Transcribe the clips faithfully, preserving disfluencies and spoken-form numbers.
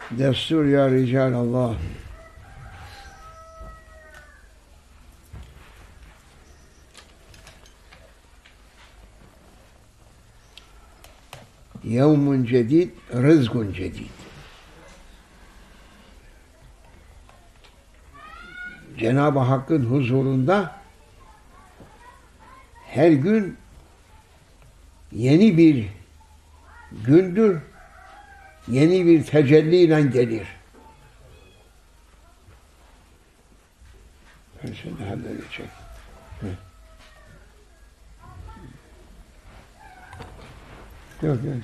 Destur ya Rical Allah. Yevmun cedid, rızkun cedid. Cenab-ı Hakk'ın huzurunda her gün yeni bir gündür, yeni bir tecelliyle gelir. Ben seni halledecek. Yok, yok.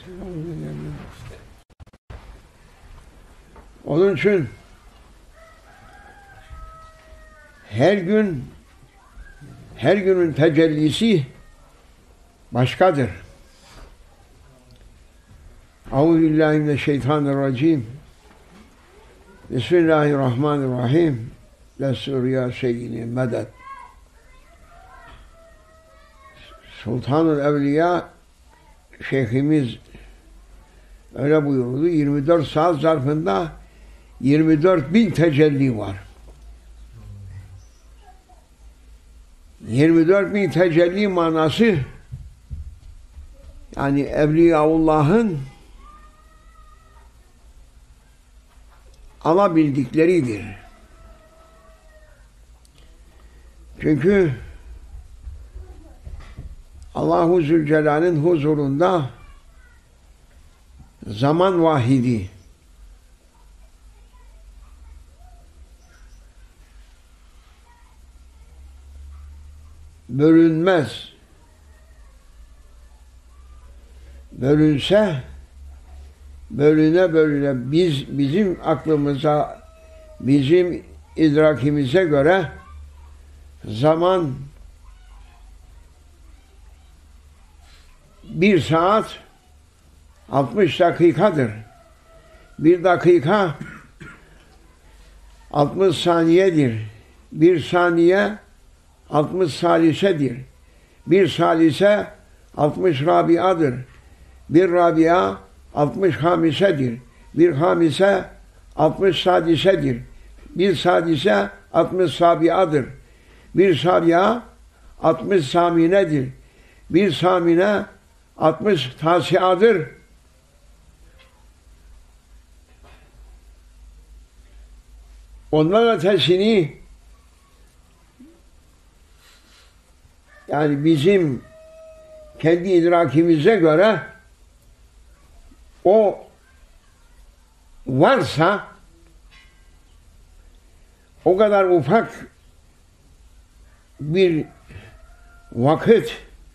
Onun için her gün, her günün tecellisi başkadır. Euzubillahimineşşeytanirracim. Bismillahirrahmanirrahim. Destur ya seyyidi medet. Sultanul Evliya Şeyhimiz öyle buyurdu. yirmi dört saat zarfında yirmi dört bin tecelli var. yirmi dört bin tecelli manası yani Evliyaullah'ın alabildikleridir. Çünkü Allahu Zülcelal'in huzurunda zaman vahidi, bölünmez. Bölünse bölüne bölüne biz bizim aklımıza, bizim idrakimize göre zaman bir saat altmış dakikadır. Bir dakika altmış saniyedir. Bir saniye altmış salisedir. Bir salise altmış rabiadır. Bir rabia altmış hamisedir. Bir hamise altmış sadisedir. Bir sadise altmış sabiadır. Bir sabia altmış saminedir. Bir samine altmış tasiadır. Ondan ötesini yani bizim kendi idrakimize göre o varsa o kadar ufak bir vakit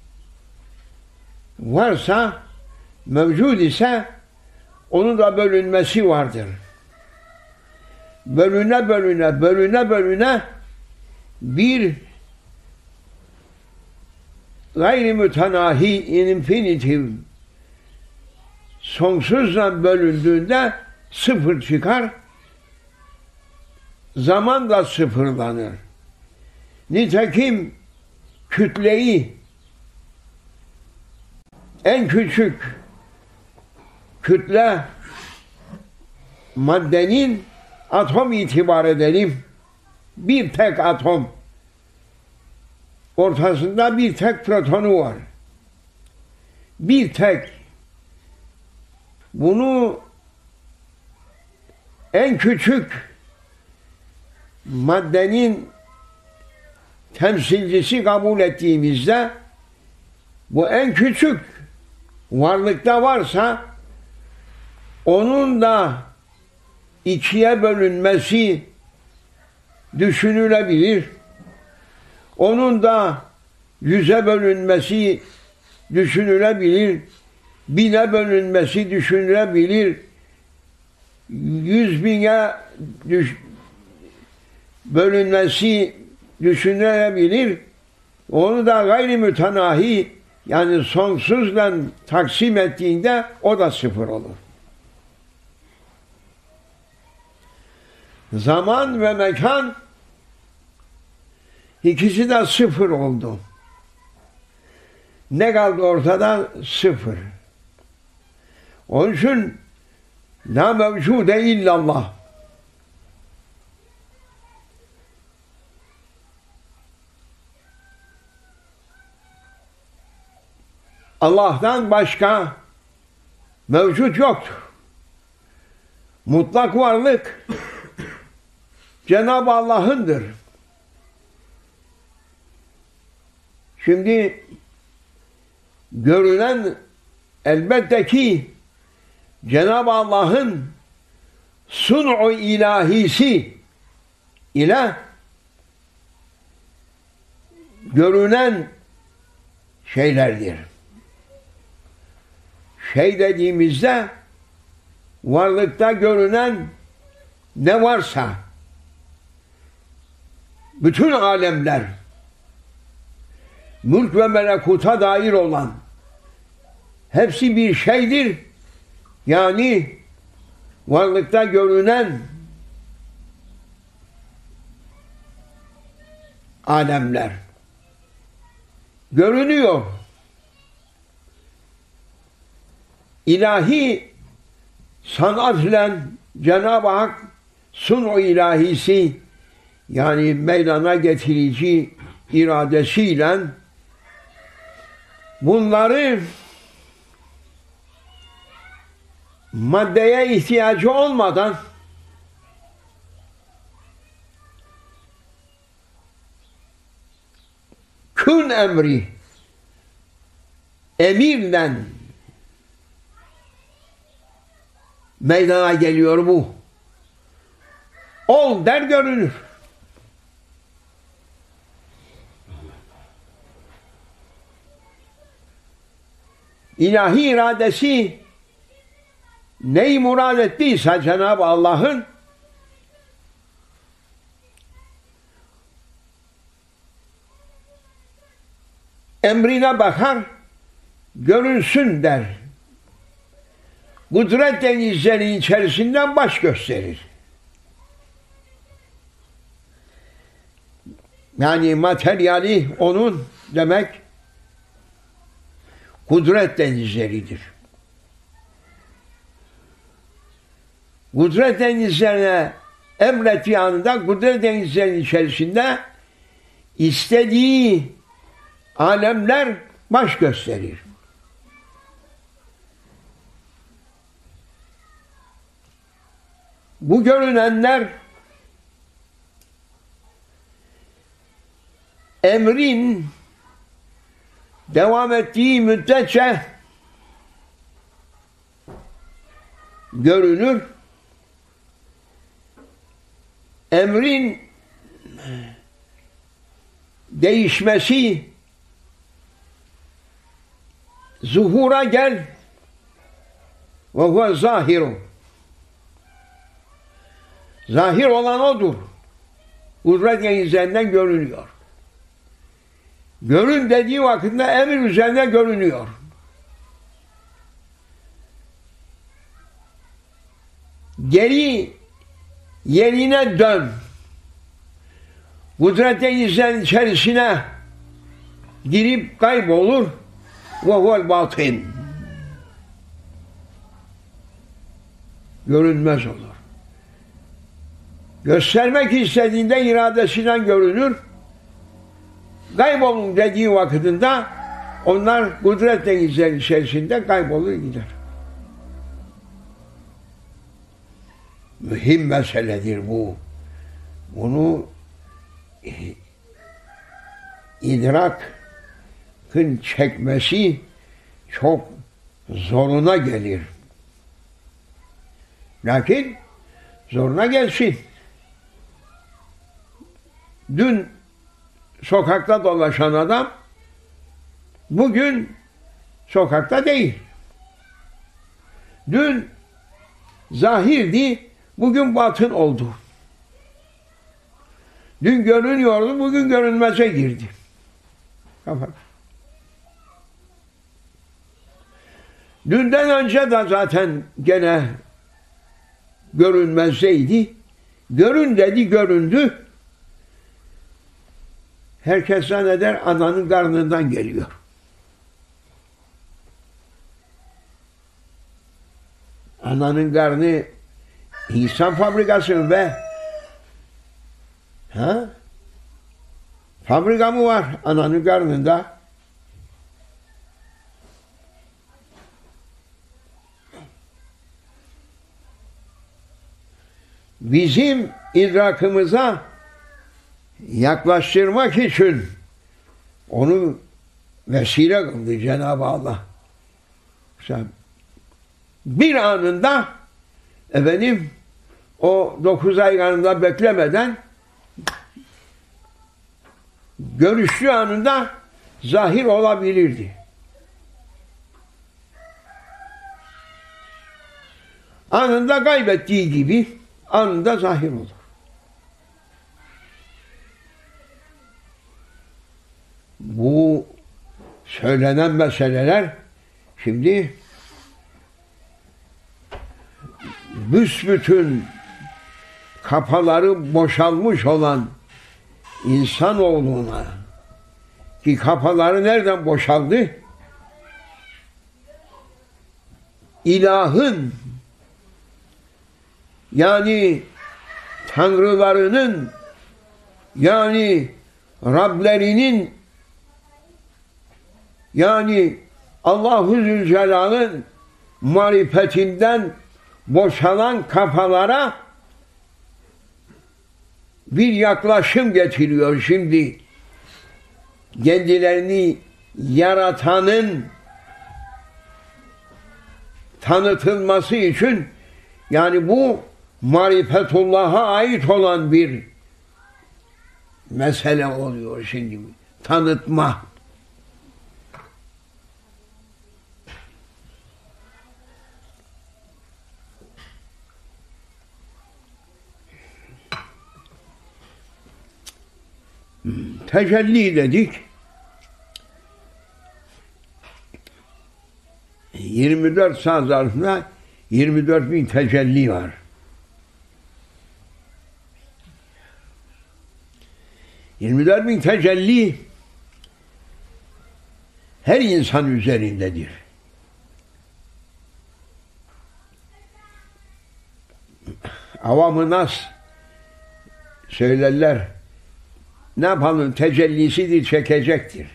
varsa, mevcud ise onun da bölünmesi vardır. Bölüne bölüne, bölüne bölüne bir gayri mütenahi, infinitif, sonsuzla bölündüğünde sıfır çıkar, zaman da sıfırlanır. Nitekim kütleyi en küçük kütle maddenin atom itibar edelim. Bir tek atom. Ortasında bir tek protonu var. Bir tek. Bunu en küçük maddenin temsilcisi kabul ettiğimizde bu en küçük varlıkta varsa onun da ikiye bölünmesi düşünülebilir. Onun da yüze bölünmesi düşünülebilir. Bine bölünmesi düşünülebilir. Yüz bine düş bölünmesi düşünülebilir. Onu da gayri mütenahi yani sonsuzla taksim ettiğinde o da sıfır olur. Zaman ve mekan ikisi de sıfır oldu. Ne kaldı ortada? Sıfır. Onun için La mevcude illallah. Allah'tan başka mevcut yoktur. Mutlak varlık Cenab-ı Allah'ındır. Şimdi görünen elbette ki Cenab-ı Allah'ın sun'u ilahisi ile görünen şeylerdir. Şey dediğimizde varlıkta görünen ne varsa bütün alemler mülk ve melekuta dair olan hepsi bir şeydir. Yani varlıkta görünen alemler görünüyor. İlahi sanat ile Cenab-ı Hak sun-u ilahisi yani meydana getirici iradesiyle bunları maddeye ihtiyacı olmadan kün emri emirle meydana geliyor bu. Ol der görünür. İlahi iradesi neyi murad ettiyse Cenab-ı Allah'ın emrine bakar, görünsün der. Kudret denizlerinin içerisinden baş gösterir. Yani materyali onun demek kudret denizleridir. Kudret denizlerine emrettiği anda kudret denizlerinin içerisinde istediği alemler baş gösterir. Bu görünenler emrin devam ettiği müddetçe görünür. Emrin değişmesi zuhura gel ve huve zahiru. Zahir olan odur. Kudret üzerinden görünüyor. Görün dediği vakitte emir üzerinde görünüyor. Geri yerine dön. Kudret denizlerinin içerisine girip kaybolur. Ve huvel batın. Görünmez olur. Göstermek istediğinde iradesinden görünür. Kaybolun dediği vakitinde onlar kudret denizlerinin içerisinde kaybolur gider. Mühim meseledir bu. Bunu idrakın çekmesi çok zoruna gelir. Lakin zoruna gelsin. Dün sokakta dolaşan adam bugün sokakta değil. Dün zahirdi, bugün batın oldu. Dün görünüyordu, bugün görünmeze girdi. Kapat. Dünden önce de zaten gene görünmezdeydi. Görün dedi, göründü. Herkes zanneder ananın karnından geliyor. Ananın karnı insan fabrikası ve ha? Fabrika mı var ananın karnında? Bizim idrakımıza yaklaştırmak için onu vesile kıldı Cenab-ı Allah. Bir anında efendim o dokuz ay karnında beklemeden görüştüğü anında zahir olabilirdi. Anında kaybettiği gibi anında zahir olur. Bu söylenen meseleler şimdi büsbütün kafaları boşalmış olan insanoğluna, ki kafaları nereden boşaldı? İlahın, yani tanrılarının, yani Rablerinin, yani Allah-u Zülcelal'ın marifetinden boşalan kafalara bir yaklaşım getiriyor şimdi. Kendilerini yaratanın tanıtılması için, yani bu marifetullah'a ait olan bir mesele oluyor şimdi. Tanıtma. Tecelli dedik. yirmi dört saat zarfında yirmi dört bin tecelli var. yirmi dört bin tecelli her insan üzerindedir. Avam-ı nas söylerler, ne yapalım, tecellisidir, çekecektir.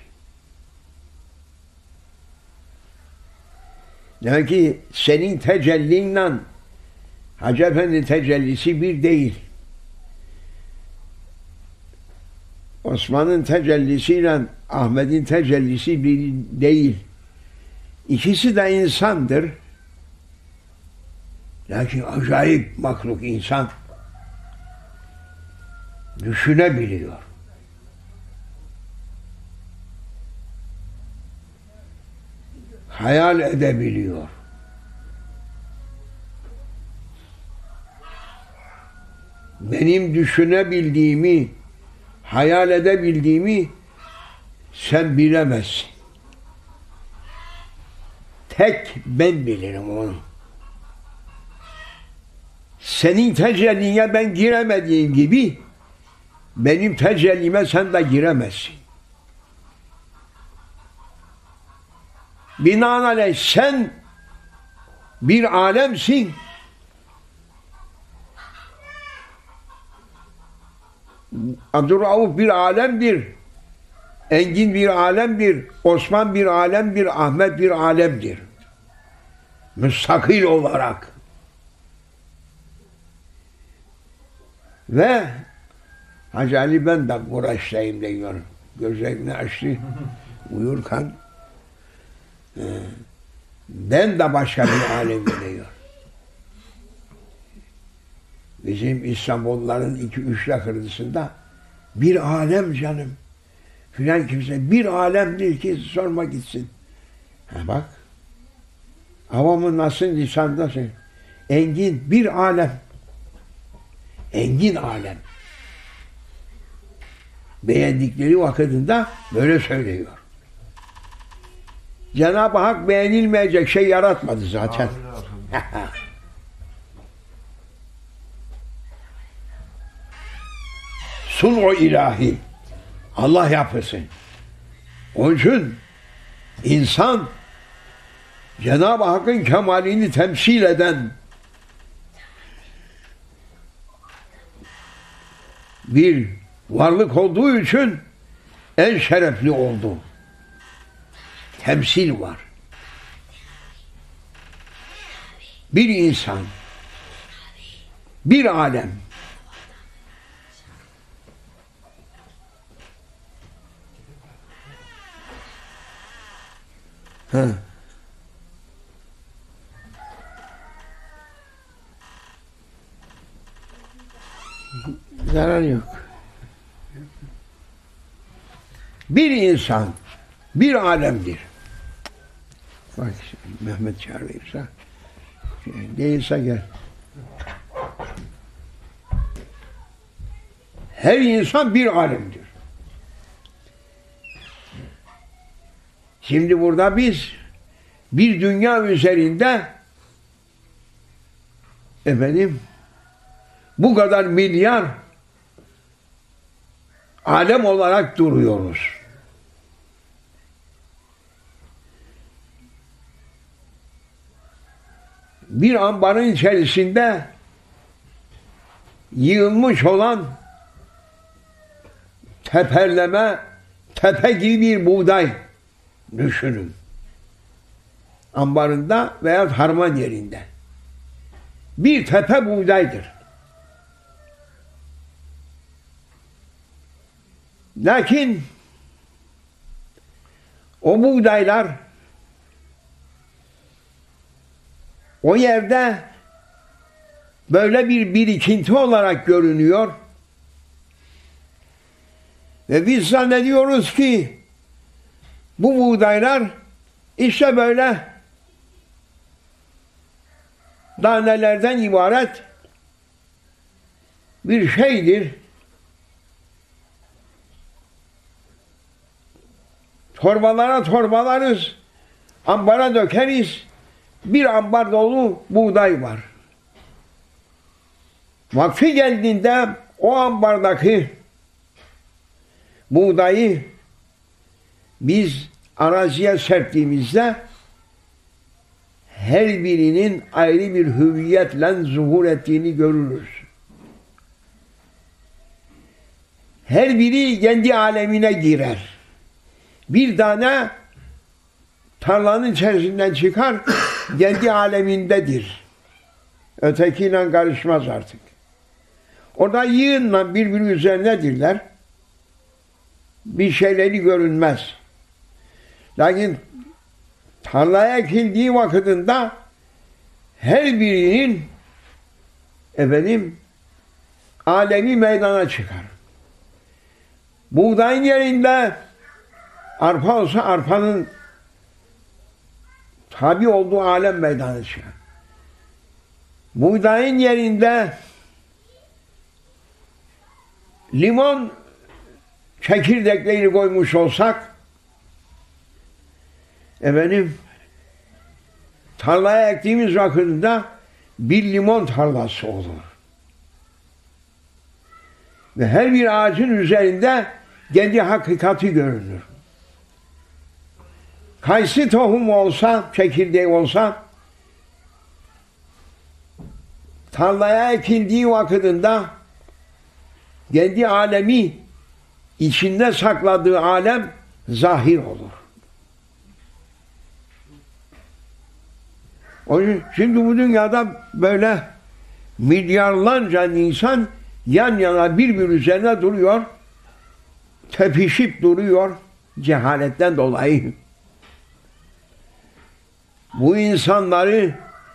Demek ki senin tecellinle Hacı Efendi tecellisi bir değil. Osman'ın tecellisiyle Ahmet'in tecellisi bir değil. İkisi de insandır. Lakin acayip mahluk insan. Düşünebiliyor. Hayal edebiliyor. Benim düşünebildiğimi, hayal edebildiğimi sen bilemezsin. Tek ben bilirim onu. Senin tecelline ben giremediğim gibi benim tecellime sen de giremezsin. Binaenaleyh sen bir alemsin. Abdurrauf bir alemdir. Engin bir alemdir. Osman bir alemdir. Ahmet bir alemdir. Müstakil olarak. Ve Hacı Ali ben de uğraştayım diyor. Gözlerini açtı uyurken. Ben de başka bir alem diyor. Bizim İstanbulluların iki üçte kırısında bir alem canım. Filan kimse bir alemdir ki sorma gitsin. Ha bak. Avamın nasıl lisandasın? Engin bir alem. Engin alem. Beğendikleri vakitinde böyle söylüyor. Cenab-ı Hak beğenilmeyecek şey yaratmadı zaten. Sun-u ilahi. Allah yapısın. Onun için insan Cenab-ı Hakk'ın kemalini temsil eden bir varlık olduğu için en şerefli oldu. Temsil var. Bir insan, bir alem. Ha. Zarar yok. Bir insan, bir alemdir. Bak Mehmet çağırıyorsa, değilse gel. Her insan bir alemdir. Şimdi burada biz bir dünya üzerinde efendim bu kadar milyar alem olarak duruyoruz. Bir ambarın içerisinde yığılmış olan teperleme, tepe gibi bir buğday düşünün. Ambarında veya harman yerinde. Bir tepe buğdaydır. Lakin o buğdaylar o yerde böyle bir birikinti olarak görünüyor ve biz zannediyoruz ki bu buğdaylar işte böyle tanelerden ibaret bir şeydir. Torbalara torbalarız, ambara dökeriz. Bir ambar dolu buğday var. Vakti geldiğinde o ambardaki buğdayı biz araziye serptiğimizde her birinin ayrı bir hüviyetle zuhur ettiğini görürüz. Her biri kendi alemine girer. Bir tane tarlanın içerisinden çıkar, kendi alemindedir. Ötekiyle karışmaz artık. Orada yığınla birbiri üzerindedirler. Bir şeyleri görünmez. Lakin tarlaya ekildiği vakitinde her birinin efendim alemi meydana çıkar. Buğdayın yerinde arpa olsa arpanın tabi olduğu alem meydana çıkar. Buğdayın yerinde limon çekirdekleri koymuş olsak efendim tarlaya ektiğimiz vakitte bir limon tarlası olur. Ve her bir ağacın üzerinde kendi hakikati görünür. Kayısı tohumu olsa, çekirdeği olsa tarlaya ekildiği vakitinde kendi alemi içinde sakladığı alem zahir olur. O yüzden şimdi bu dünyada böyle milyarlarca insan yan yana birbiri üzerine duruyor, tepişip duruyor cehaletten dolayı. Bu insanları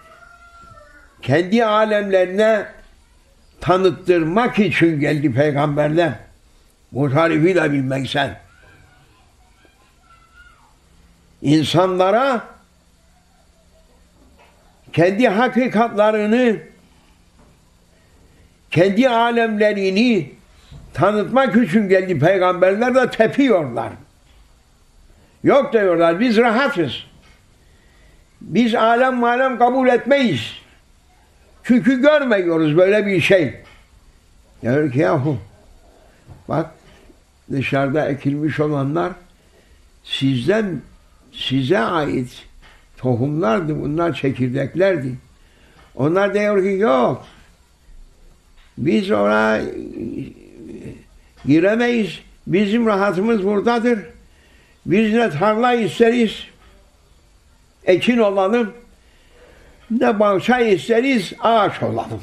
kendi alemlerine tanıttırmak için geldi peygamberler. Bu tarifi de bilmeksen. İnsanlara kendi hakikatlarını, kendi alemlerini tanıtmak için geldi peygamberler de tepiyorlar. Yok diyorlar, biz rahatız. Biz alem malem kabul etmeyiz. Çünkü görmüyoruz böyle bir şey. Diyor ki yahu bak dışarıda ekilmiş olanlar sizden size ait tohumlardı. Bunlar çekirdeklerdi. Onlar diyor ki yok. Biz ona Giremeyiz. Bizim rahatımız buradadır. Biz ne tarla isteriz, ekin olalım, ne bahçe isteriz, ağaç olalım.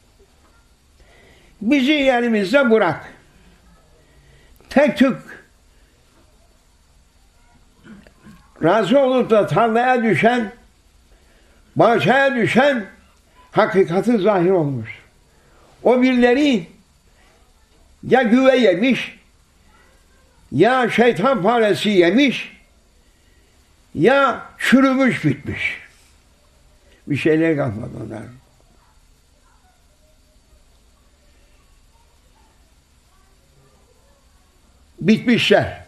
Bizi yerimizde bırak. Tek tük razı olup da tarlaya düşen, bahçeye düşen hakikati zahir olmuş. O birileri ya güve yemiş, ya şeytan faresi yemiş, ya çürümüş bitmiş. Bir şeyler kalmadı onlar. Bitmişler.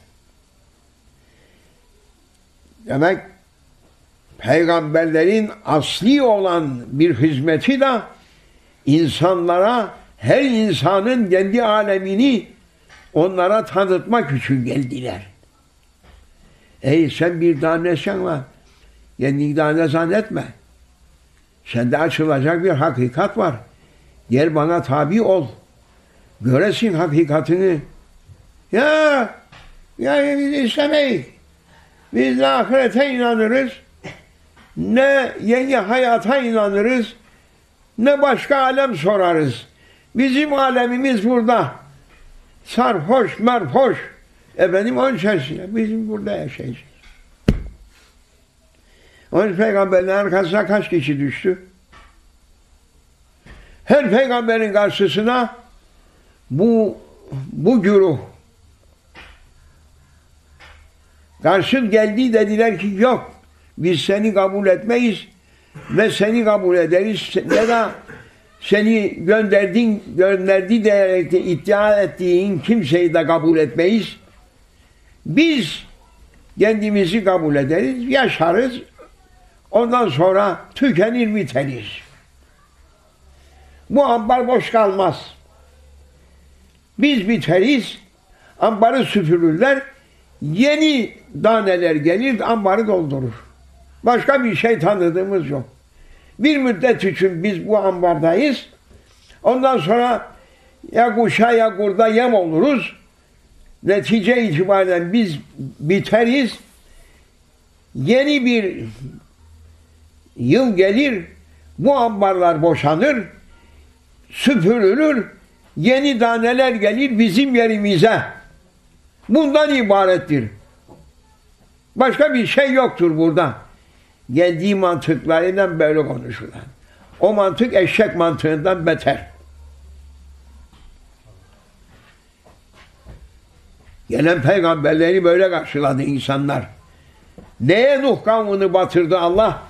Demek peygamberlerin asli olan bir hizmeti de insanlara, her insanın kendi alemini onlara tanıtmak için geldiler. Ey sen bir tanesen var, kendini tane zannetme. Sende açılacak bir hakikat var. Gel bana tabi ol. Göresin hakikatini. Ya, ya biz istemeyiz. Biz ne ahirete inanırız, ne yeni hayata inanırız, ne başka alem sorarız. Bizim alemimiz burada. Sarhoş, merhoş. Efendim onun içerisinde. Bizim burada yaşayacağız. Onun peygamberin arkasına kaç kişi düştü? Her peygamberin karşısına bu bu güruh karşı geldi, dediler ki yok, biz seni kabul etmeyiz ve seni kabul ederiz ne de seni gönderdin, gönderdi diyerek de iddia ettiğin kimseyi de kabul etmeyiz. Biz kendimizi kabul ederiz, yaşarız, ondan sonra tükenir biteriz. Bu ambar boş kalmaz. Biz biteriz, ambarı süpürürler, yeni daneler gelir, ambarı doldurur. Başka bir şey tanıdığımız yok. Bir müddet için biz bu ambardayız. Ondan sonra ya kuşa ya kurda yem oluruz. Netice itibariyle biz biteriz. Yeni bir yıl gelir, bu ambarlar boşanır, süpürülür, yeni daneler gelir bizim yerimize. Bundan ibarettir. Başka bir şey yoktur burada. Geldiği mantıklarıyla böyle konuşurlar. O mantık eşek mantığından beter. Gelen peygamberleri böyle karşıladı insanlar. Neye Nuh kavmini batırdı Allah?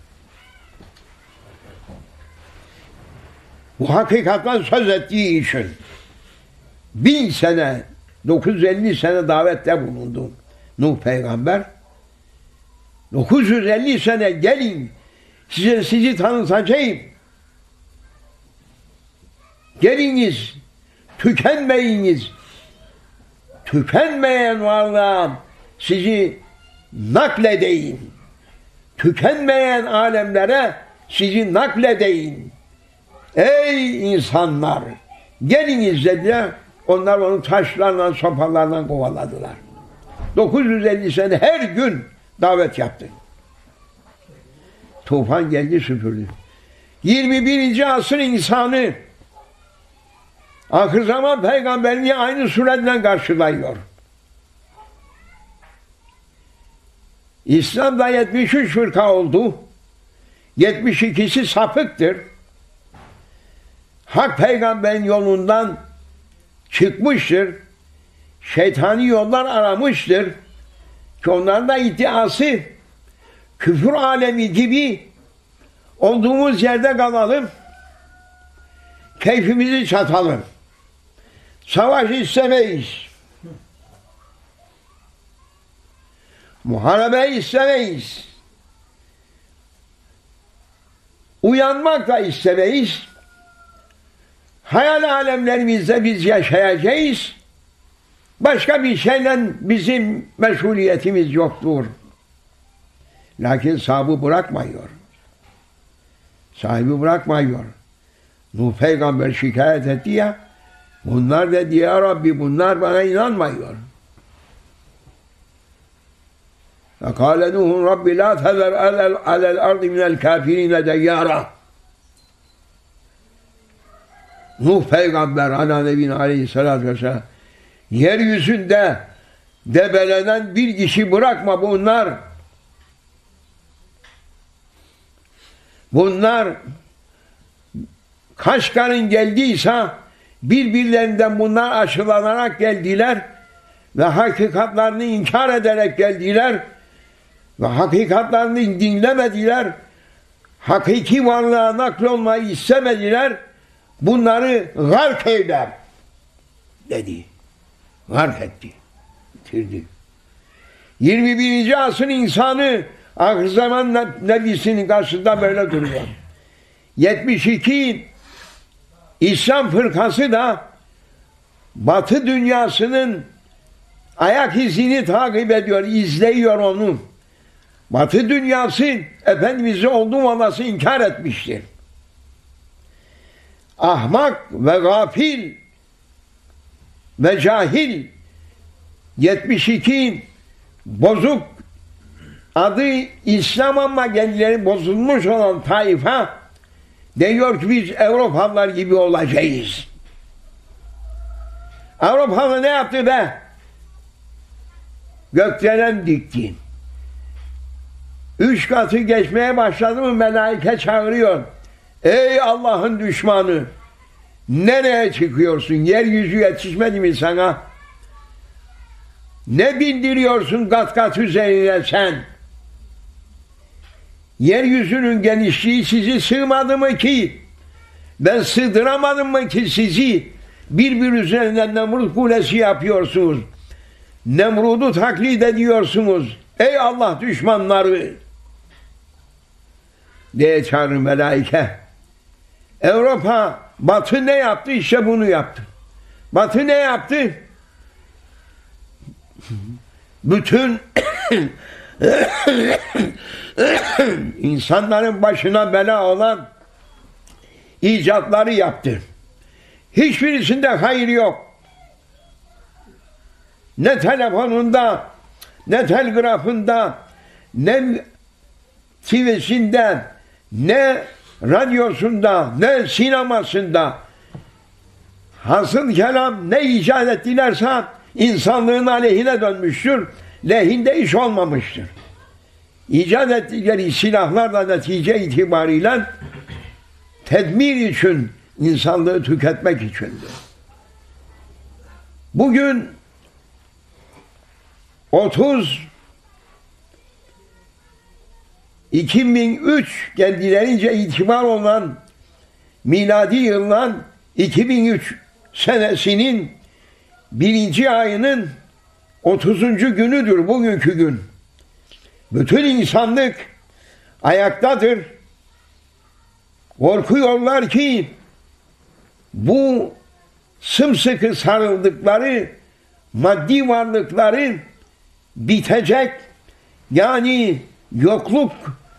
Bu hakikatten söz ettiği için bin sene, dokuz yüz elli sene davette bulundu Nuh peygamber. dokuz yüz elli sene gelin, size sizi tanıtacağım. Geliniz, tükenmeyiniz. Tükenmeyen varlığım sizi nakledeyim. Tükenmeyen alemlere sizi nakledeyim. Ey insanlar! Geliniz dediler. Onlar onu taşlarla, sopalarla kovaladılar. dokuz yüz elli sene her gün davet yaptı. Tufan geldi süpürdü. yirmi birinci asır insanı ahir zaman peygamberini aynı suretle karşılıyor. İslam'da yetmiş üç fırka oldu. yetmiş ikisi sapıktır. Hak peygamberin yolundan çıkmıştır. Şeytani yollar aramıştır. Ki onların da iddiası küfür alemi gibi olduğumuz yerde kalalım. Keyfimizi çatalım. Savaş istemeyiz. Muharebe istemeyiz. Uyanmak da istemeyiz. Hayal alemlerimizde biz yaşayacağız. Başka bir şeyle bizim meşguliyetimiz yoktur. Lakin sahibi bırakmıyor. Sahibi bırakmıyor. Nuh peygamber şikayet etti ya, Bunlar dedi ya Rabbi bunlar bana inanmıyor. فَقَالَ نُوحٌ رَبِّ لَا تَذَرْ عَلَى الْأَرْضِ مِنَ الْكَافِرِينَ دَيَّارًا. Nuh peygamber ana nebine aleyhissalatü vesselam yeryüzünde debelenen bir kişi bırakma bunlar. Bunlar kaç karın geldiyse birbirlerinden bunlar aşılanarak geldiler ve hakikatlerini inkar ederek geldiler ve hakikatlerini dinlemediler. Hakiki varlığa naklolmayı istemediler. Bunları gark eyler dedi. Gark etti. Bitirdi. yirmi birinci asrın insanı ahir zaman nebisinin karşısında böyle duruyor. yetmiş iki İslam fırkası da Batı dünyasının ayak izini takip ediyor, izleyiyor onu. Batı dünyası Efendimiz'i olduğu olası inkar etmiştir. Ahmak ve gafil ve cahil yetmiş iki bozuk adı İslam ama kendileri bozulmuş olan taifa diyor ki biz Avrupalılar gibi olacağız. Avrupalı ne yaptı be? Gökdelen dikti. Üç katı geçmeye başladı mı melaike çağırıyor. Ey Allah'ın düşmanı! Nereye çıkıyorsun? Yeryüzü yetişmedi mi sana? Ne bindiriyorsun kat kat üzerine sen? Yeryüzünün genişliği sizi sığmadı mı ki? Ben sığdıramadım mı ki sizi? Birbir üzerinden Nemrut kulesi yapıyorsunuz. Nemrut'u taklit ediyorsunuz. Ey Allah düşmanları! Diye çağırır melaike. Avrupa, Batı ne yaptı? İşte bunu yaptı. Batı ne yaptı? Bütün insanların başına bela olan icatları yaptı. Hiçbirisinde hayır yok. Ne telefonunda, ne telgrafında, ne T V'sinde, ne radyosunda, ne sinemasında hasıl kelam ne icat ettilerse insanlığın aleyhine dönmüştür. Lehinde iş olmamıştır. İcat ettikleri silahlarla netice itibariyle tedmir için, insanlığı tüketmek içindir. Bugün otuz iki bin üç kendilerince itibar olan miladi yıldan iki bin üç senesinin birinci ayının otuzuncu günüdür bugünkü gün. Bütün insanlık ayaktadır. Korkuyorlar ki bu sımsıkı sarıldıkları maddi varlıkları bitecek. Yani yokluk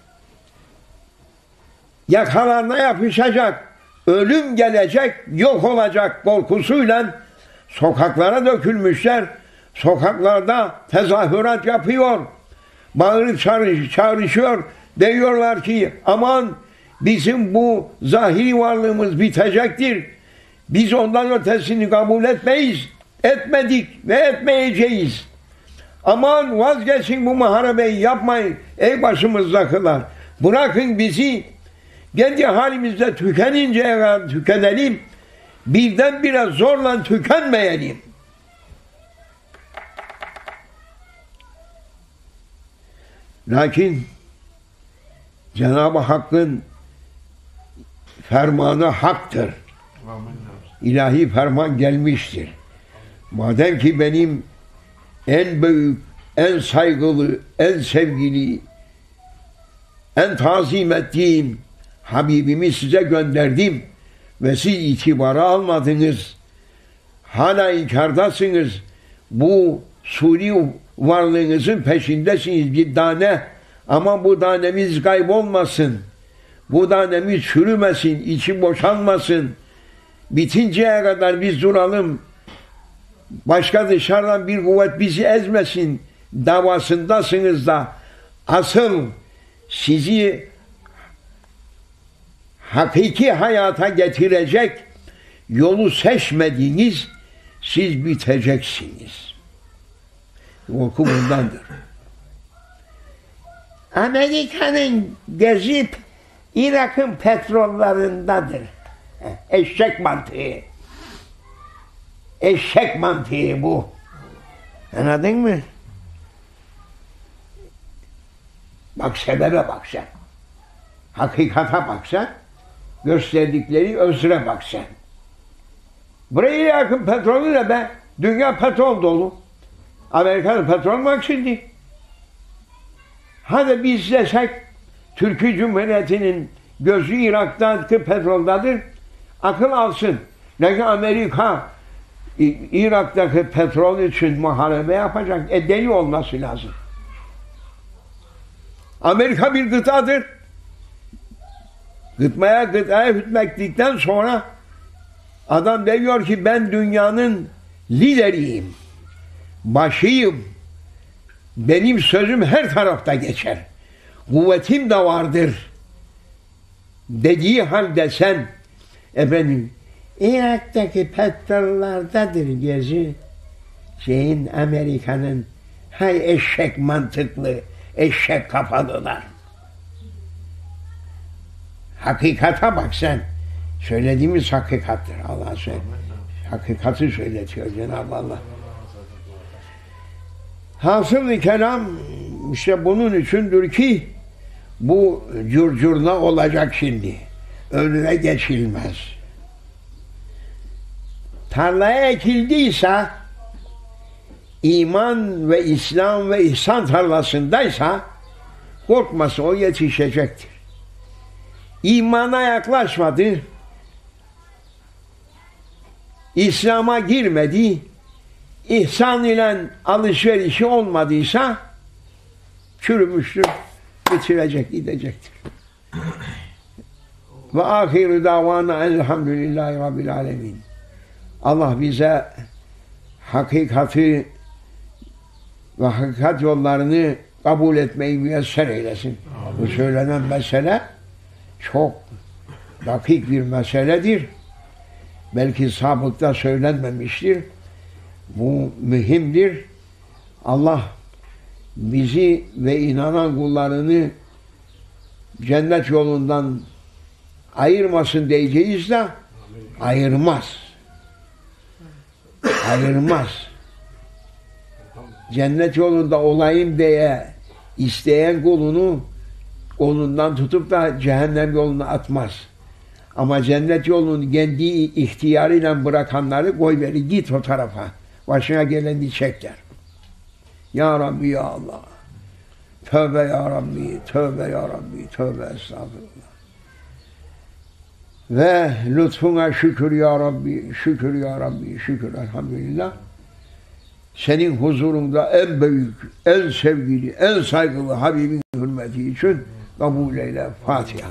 yakalarına yapışacak, ölüm gelecek, yok olacak korkusuyla sokaklara dökülmüşler. Sokaklarda tezahürat yapıyor, bağırıp çağrışıyor. Diyorlar ki aman bizim bu zahiri varlığımız bitecektir. Biz ondan ötesini kabul etmeyiz, etmedik ve etmeyeceğiz. Aman vazgeçin bu muharebeyi yapmayın ey başımızdakiler. Bırakın bizi kendi halimizde tükeninceye kadar tükenelim. Birdenbire zorla tükenmeyelim. Lakin Cenab-ı Hakk'ın fermanı haktır. İlahi ferman gelmiştir. Madem ki benim en büyük, en saygılı, en sevgili, en tazim ettiğim Habibimi size gönderdim ve siz itibara almadınız. Hala inkardasınız. Bu suni varlığınızın peşindesiniz bir tane. Ama bu tanemiz kaybolmasın. Bu tanemiz çürümesin, içi boşalmasın. bitinceye kadar biz duralım, başka dışarıdan bir kuvvet bizi ezmesin davasındasınız da asıl sizi hakiki hayata getirecek yolu seçmediğiniz, siz biteceksiniz. Korku bundandır. Amerika'nın gezip Irak'ın petrollarındadır. Eşek mantığı. Eşek mantığı bu. Anladın mı? Bak sebebe bak sen. Hakikata bak sen. Gösterdikleri özre bak sen. Buraya yakın petrolü ne be? Dünya petrol dolu. Amerika'nın petrol bak şimdi. Hadi biz desek Türkiye Cumhuriyeti'nin gözü Irak'taki petroldadır. Akıl alsın. Lakin Amerika Irak'taki petrol için muharebe yapacak. E deli olması lazım. Amerika bir gıtadır. Gıtmaya gıtaya hükmettikten sonra adam diyor ki ben dünyanın lideriyim. Başıyım. Benim sözüm her tarafta geçer. Kuvvetim de vardır. Dediği halde sen efendim Irak'taki petrollerdedir gezi şeyin Amerika'nın hay eşek mantıklı eşek kafalılar. Hakikata bak sen. Söylediğimiz hakikattir. Allah söylüyor. Hakikati söyletiyor Cenab-ı Allah. Hasıl-ı kelam işte bunun içindir ki bu curcurna olacak şimdi. Önüne geçilmez. Tarlaya ekildiyse iman ve İslam ve ihsan tarlasındaysa korkmasın o yetişecektir. İmana yaklaşmadı, İslam'a girmedi, ihsan ile alışverişi olmadıysa çürümüştür, bitirecek, gidecektir. Ve ahiru davana elhamdülillahi rabbil alemin. Allah bize hakikati ve hakikat yollarını kabul etmeyi müyesser eylesin. Bu söylenen mesele çok dakik bir meseledir. Belki sabıkta söylenmemiştir. Bu mühimdir. Allah bizi ve inanan kullarını cennet yolundan ayırmasın diyeceğiz de ayırmaz. Ayırmaz. Cennet yolunda olayım diye isteyen kulunu kolundan tutup da cehennem yoluna atmaz. Ama cennet yolunu kendi ihtiyarıyla bırakanları koy veri git o tarafa. Başına geleni çek der. Ya Rabbi ya Allah. Tövbe ya Rabbi, tövbe ya Rabbi, tövbe estağfurullah. Ve lütfuna şükür ya Rabbi, şükür ya Rabbi, şükür elhamdülillah. Senin huzurunda en büyük, en sevgili, en saygılı Habibin hürmeti için kabul eyle. Fatiha.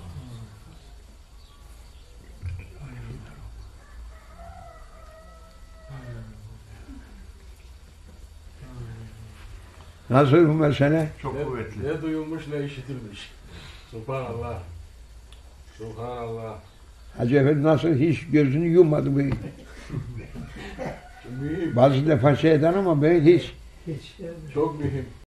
Nasıl bu mesele? Çok kuvvetli. Ne duyulmuş ne işitilmiş. Subhanallah. Subhanallah. Hacı Efendi nasıl hiç gözünü yummadı bu. Mühim. Bazı defa şey eder ama ben hiç. Çok mühim.